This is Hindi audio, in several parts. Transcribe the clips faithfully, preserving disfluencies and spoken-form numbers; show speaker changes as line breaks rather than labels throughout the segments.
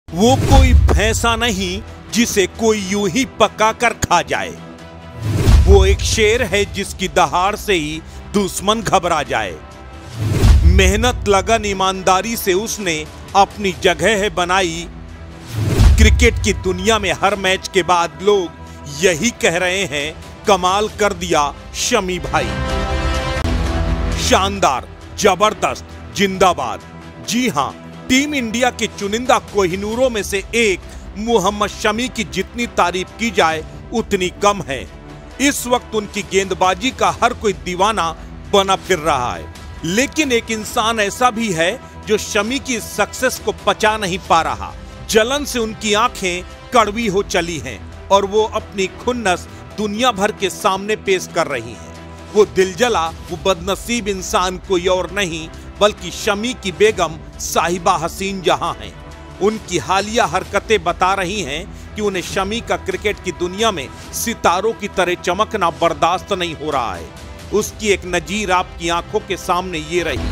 वो कोई भैंसा नहीं जिसे कोई यूं ही पका कर खा जाए। वो एक शेर है जिसकी दहाड़ से ही दुश्मन घबरा जाए। मेहनत लगन ईमानदारी से उसने अपनी जगह है बनाई। क्रिकेट की दुनिया में हर मैच के बाद लोग यही कह रहे हैं, कमाल कर दिया शमी भाई। शानदार, जबरदस्त, जिंदाबाद। जी हां, टीम इंडिया के चुनिंदा कोहिनूरों में से एक मोहम्मद शमी की जितनी तारीफ की जाए उतनी कम है। इस वक्त उनकी गेंदबाजी का हर कोई दीवाना बना फिर रहा है, लेकिन एक इंसान ऐसा भी है जो शमी की सक्सेस को पचा नहीं पा रहा। जलन से उनकी आंखें कड़वी हो चली हैं और वो अपनी खुन्नस दुनिया भर के सामने पेश कर रही हैं। वो दिलजला, वो बदनसीब इंसान कोई और नहीं बल्कि शमी की बेगम साहिबा हसीन जहां हैं। उनकी हालिया हरकतें बता रही हैं कि उन्हें शमी का क्रिकेट की दुनिया में सितारों की तरह चमकना बर्दाश्त नहीं हो रहा है। उसकी एक नजीर आपकी आंखों के सामने ये रही।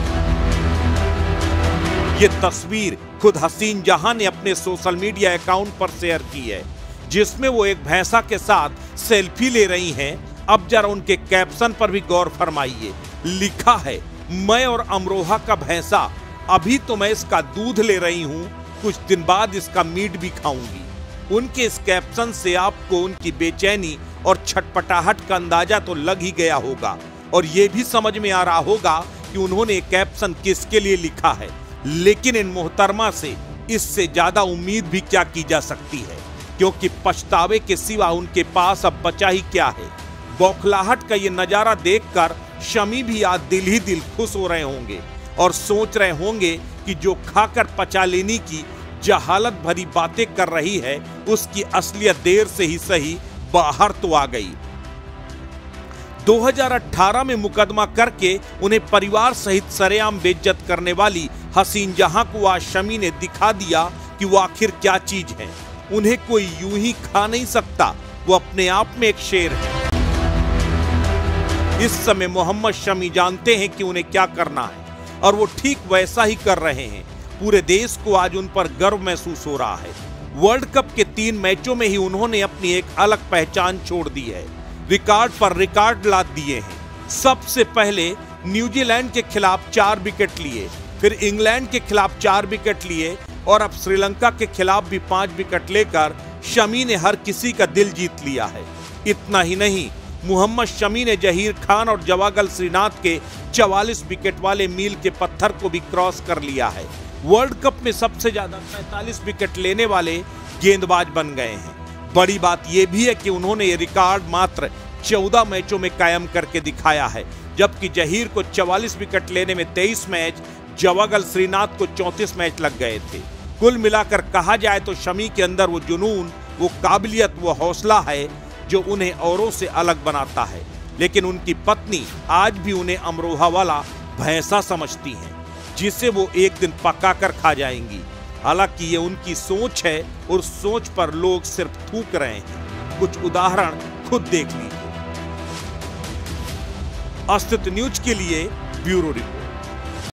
ये तस्वीर खुद हसीन जहां ने अपने सोशल मीडिया अकाउंट पर शेयर की है, जिसमें वो एक भैंसा के साथ सेल्फी ले रही हैं। अब जरा उनके कैप्शन पर भी गौर फरमाइए। लिखा है, मैं और अमरोहा का भैंसा, अभी तो मैं इसका दूध ले रही हूं, कुछ दिन बाद इसका मीट भी खाऊंगी। उनके इस कैप्शन से आपको उनकी बेचैनी और छटपटाहट का अंदाजा तो लग ही गया होगा और यह भी समझ में आ रहा होगा कि उन्होंने कैप्शन किसके लिए लिखा है। लेकिन इन मोहतरमा से इससे ज्यादा उम्मीद भी क्या की जा सकती है, क्योंकि पछतावे के सिवा उनके पास अब बचा ही क्या है। बौखलाहट का ये नजारा देखकर शमी भी आज दिल ही दिल खुश हो रहे होंगे और सोच रहे होंगे कि जो खाकर पचा लेने की जहालत भरी बातें कर रही है उसकी असलियत देर से ही सही बाहर तो आ गई। दो हज़ार अठारह में मुकदमा करके उन्हें परिवार सहित सरेआम बेइज्जत करने वाली हसीन जहां को आज शमी ने दिखा दिया कि वो आखिर क्या चीज है। उन्हें कोई यूं ही खा नहीं सकता, वो अपने आप में एक शेर है। इस समय मोहम्मद शमी जानते हैं कि उन्हें क्या करना है और वो ठीक वैसा ही कर रहे हैं। पूरे देश को आज उन पर गर्व महसूस हो रहा है। वर्ल्ड कप के तीन मैचों में ही उन्होंने अपनी एक अलग पहचान छोड़ दी है। रिकॉर्ड पर रिकॉर्ड लाद दिए हैं। सबसे पहले न्यूजीलैंड के खिलाफ चार विकेट लिए, फिर इंग्लैंड के खिलाफ चार विकेट लिए और अब श्रीलंका के खिलाफ भी पांच विकेट लेकर शमी ने हर किसी का दिल जीत लिया है। इतना ही नहीं, मोहम्मद शमी ने जहीर खान और जवागल श्रीनाथ के चवालीस विकेट वाले मील के पत्थर को भी क्रॉस कर लिया है। वर्ल्ड कप में सबसे ज्यादा पैंतालीस विकेट लेने वाले गेंदबाज बन गए हैं। बड़ी बात यह भी है कि उन्होंने ये रिकॉर्ड मात्र चौदह मैचों में कायम करके दिखाया है, जबकि जहीर को चवालीस विकेट लेने में तेईस मैच, जवागल श्रीनाथ को चौंतीस मैच लग गए थे। कुल मिलाकर कहा जाए तो शमी के अंदर वो जुनून, वो काबिलियत, वो हौसला है जो उन्हें औरों से अलग बनाता है। लेकिन उनकी पत्नी आज भी उन्हें अमरोहा वाला भैंसा समझती हैं, जिसे वो एक दिन पका कर खा जाएंगी। हालांकि ये उनकी सोच है और सोच पर लोग सिर्फ थूक रहे हैं। कुछ उदाहरण खुद देख लीजिए। अस्तित्व न्यूज के लिए ब्यूरो रिपोर्ट।